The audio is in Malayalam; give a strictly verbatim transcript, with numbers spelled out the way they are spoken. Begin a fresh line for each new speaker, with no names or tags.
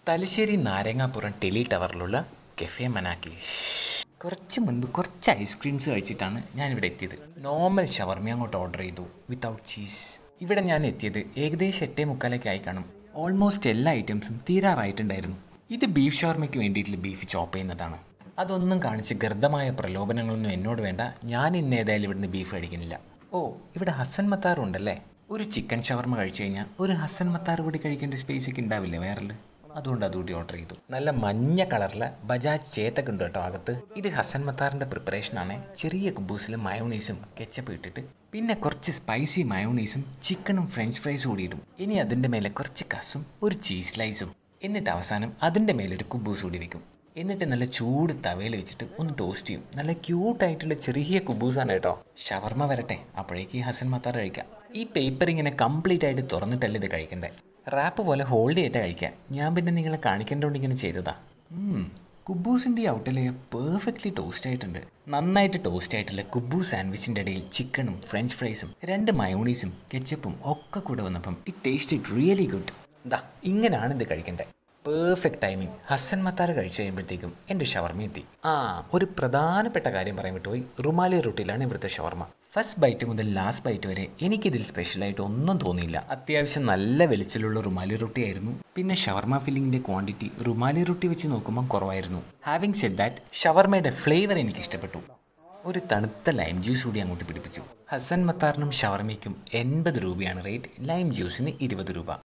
തലശ്ശേരി നാരങ്ങാപുരം ടെലി ടവറിലുള്ള കഫേ മനാക്കിഷ്. കുറച്ച് മുൻപ് കുറച്ച് ഐസ്ക്രീംസ് കഴിച്ചിട്ടാണ് ഞാനിവിടെ എത്തിയത്. നോർമൽ ഷവർമ അങ്ങോട്ട് ഓർഡർ ചെയ്തു വിത്തൗട്ട് ചീസ്. ഇവിടെ ഞാൻ എത്തിയത് ഏകദേശം എട്ടേ മുക്കാലൊക്കെ ആയി കാണും. ഓൾമോസ്റ്റ് എല്ലാ ഐറ്റംസും തീരാറായിട്ടുണ്ടായിരുന്നു. ഇത് ബീഫ് ഷവർമയ്ക്ക് വേണ്ടിയിട്ടുള്ള ബീഫ് ചോപ്പ് ചെയ്യുന്നതാണ്. അതൊന്നും കാണിച്ച് ഗർദ്ദമായ പ്രലോഭനങ്ങളൊന്നും എന്നോട് വേണ്ട. ഞാൻ ഇന്ന് ഏതായാലും ഇവിടുന്ന് ബീഫ് കഴിക്കുന്നില്ല. ഓ, ഇവിടെ ഹസൻ മത്താർ ഉണ്ടല്ലേ. ഒരു ചിക്കൻ ഷവർമ കഴിച്ചു കഴിഞ്ഞാൽ ഒരു ഹസൻ മത്താർ കൂടി കഴിക്കേണ്ട സ്പേസ് ഒക്കെ ഉണ്ടാവില്ലേ വയറിൽ. അതുകൊണ്ട് അതുകൂടി ഓർഡർ ചെയ്തു. നല്ല മഞ്ഞ കളറിലെ ബജാജ് ചേത്തൊക്കെ ഉണ്ട് കേട്ടോ അകത്ത്. ഇത് ഹസൻ മത്താറിൻ്റെ പ്രിപ്പറേഷനാണ്. ചെറിയ കുബൂസിലും മയോണീസും കെച്ചപ്പ് ഇട്ടിട്ട് പിന്നെ കുറച്ച് സ്പൈസി മയോണീസും ചിക്കനും ഫ്രഞ്ച് ഫ്രൈസും കൂടി ഇടും. ഇനി അതിൻ്റെ മേലെ കുറച്ച് കസും ഒരു ചീസ് സ്ലൈസും. എന്നിട്ട് അവസാനം അതിൻ്റെ മേലെ ഒരു കുബൂസ് കൂടി വെക്കും. എന്നിട്ട് നല്ല ചൂട് തവയിൽ വെച്ചിട്ട് ഒന്ന് ടോസ്റ്റ് ചെയ്യും. നല്ല ക്യൂട്ടായിട്ടുള്ള ചെറിയ കുബൂസാണ് കേട്ടോ. ഷവർമ വരട്ടെ, അപ്പോഴേക്ക് ഈ ഹസൻ മത്താർ കഴിക്കാം. ഈ പേപ്പർ ഇങ്ങനെ കംപ്ലീറ്റ് ആയിട്ട് തുറന്നിട്ടല്ല ഇത് കഴിക്കണ്ടേ. റാപ്പ് പോലെ ഹോൾഡ് ചെയ്തിട്ട് കഴിക്കാം. ഞാൻ പിന്നെ നിങ്ങളെ കാണിക്കേണ്ടതുകൊണ്ട് ഇങ്ങനെ ചെയ്തതാ. കുബൂസിൻ്റെ ഈ ഔട്ട് ലെയർ പെർഫെക്റ്റ്ലി ടോസ്റ്റ് ആയിട്ടുണ്ട്. നന്നായിട്ട് ടോസ്റ്റ് ആയിട്ടുള്ള കുബൂസ് സാൻഡ്വിച്ചിൻ്റെ ഇടയിൽ ചിക്കനും ഫ്രഞ്ച് ഫ്രൈസും രണ്ട് മയോണീസും കെച്ചപ്പും ഒക്കെ കൂടെ വന്നപ്പം it taste it really good. ദാ ഇങ്ങനെയാണ് ഇത് കഴിക്കേണ്ടത്. Perfect timing. ഹസൻ മത്താർ കഴിച്ചു കഴിയുമ്പോഴത്തേക്കും എൻ്റെ ഷവർമ എത്തി. ആ, ഒരു പ്രധാനപ്പെട്ട കാര്യം പറയാൻ വിട്ടുപോയി. റുമാലി റൊട്ടിയിലാണ് ഇവിടുത്തെ ഷവർമ. ഫസ്റ്റ് ബൈറ്റ് മുതൽ ലാസ്റ്റ് ബൈറ്റ് വരെ എനിക്കിതിൽ സ്പെഷ്യലായിട്ട് ഒന്നും തോന്നിയില്ല. അത്യാവശ്യം നല്ല വെളിച്ചിലുള്ള റുമാലി റൊട്ടി ആയിരുന്നു. പിന്നെ ഷവർമ ഫില്ലിങ്ങിൻ്റെ ക്വാണ്ടിറ്റി റുമാലി റൊട്ടി വെച്ച് നോക്കുമ്പോൾ കുറവായിരുന്നു. ഹാവിങ് സെഡ് ദാറ്റ്, ഷവർമയുടെ ഫ്ലേവർ എനിക്ക് ഇഷ്ടപ്പെട്ടു. ഒരു തണുത്ത ലൈം ജ്യൂസ് കൂടി അങ്ങോട്ട് പിടിപ്പിച്ചു. ഹസൻ മത്താറിനും ഷവർമയ്ക്കും എൺപത് രൂപയാണ് റേറ്റ്, ലൈം ജ്യൂസിന് ഇരുപത് രൂപ.